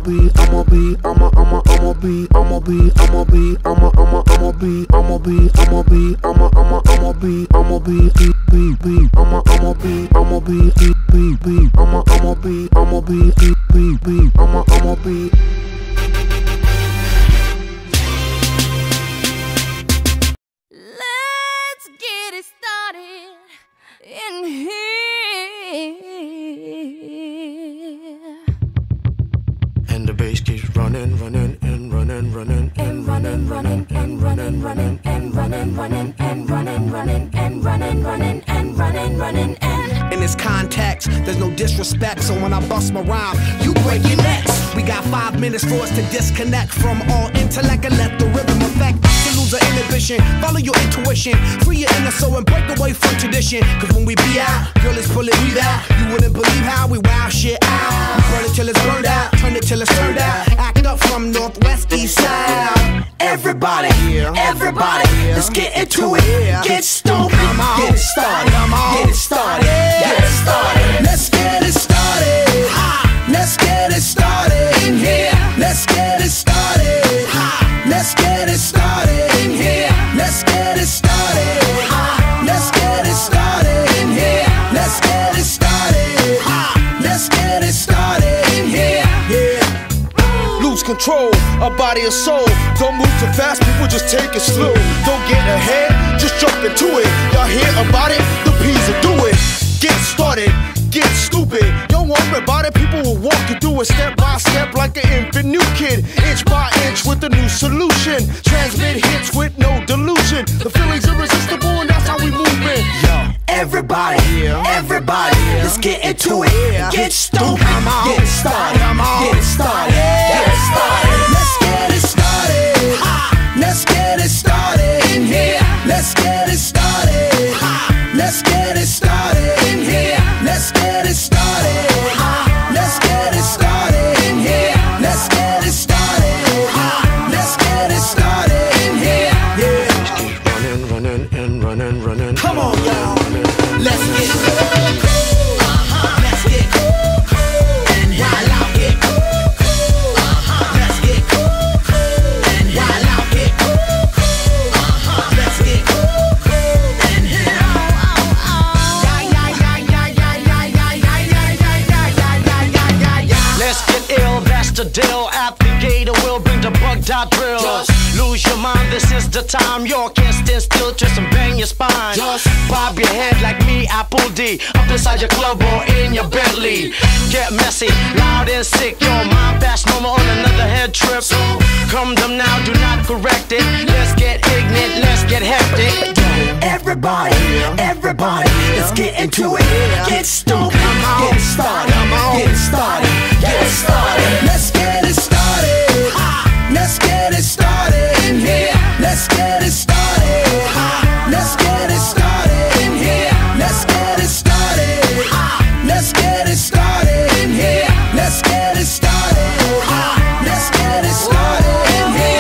Let's get it started in here. And the bass keeps running, running, and running, running, and running, running, and running, running, and running, running, and running, running, and running, running, and running, running, and in this context, there's no disrespect, so when I bust my rhyme, you break your necks. We got 5 minutes for us to disconnect from all intellect and let the rhythm affect. To lose our inhibition, follow your intuition, free your inner soul and break away from tradition. Cause when we be out, girl, it's pulling me out. You wouldn't believe how we wow shit out. We burn it till it's burned out, turn it till it's turned out. Act up from northwest, east side. Everybody, everybody, let's get into it. Get stoked, get it started, get it started, get it started. Let's get it started. Let's get it started in here. Let's get it started. Let's get it started in here. Let's get it started. Let's get it started in here. Let's get it started. Let's get it started in here. Yeah. Lose control, a body and soul. Don't move too fast, people just take it slow. Don't get ahead, just jump into it. Y'all hear about it? The P's will do it. Get started, get stupid. Don't worry about it, people will walk you through it step by step like an infant new kid. Inch by inch with a new solution. Transmit hits with no delusion. The feeling's irresistible and that's how we move it. Yo, everybody, everybody, let's get into it. Get stoked, get it started, get it started, get it started. Let's get it started. Let's get it started in here. Let's get it started. Let's get it started in here. Let's get it started. Let's get it started in here. Let's get it started. Let's get it started in here. Yeah. running, running, and running, running. Come on, y'all. Let's get cool. Let's get cool. And while I get cool. Let's get cool. And while I get cool. Let's get cool. And let's get ill, that's the deal. At the gate, we'll bring the bugged out drill. Lose your mind, this is the time. You can't stand still, twist and bang your spine. Bob your head like me, Apple D. Up inside your club or in your Bentley. Get messy, loud and sick. Your mind fast, no more on another head trip. So come them now, do not correct it. Let's get ignorant, let's get hectic. everybody, everybody, let's get into it. Get stoked, get it started, get it started, get it started. Let's get it started. Let's get it started in here. Let's get it started. Let's get it started in here. Let's get it started. Let's get it started in here. Let's get it started. Let's get it started in here.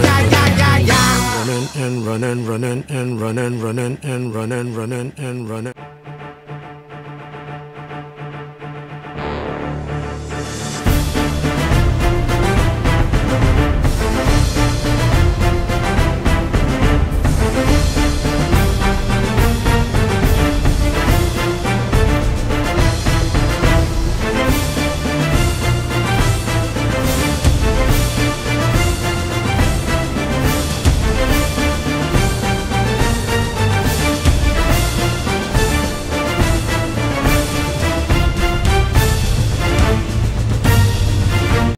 Running and running and running and running and running and running.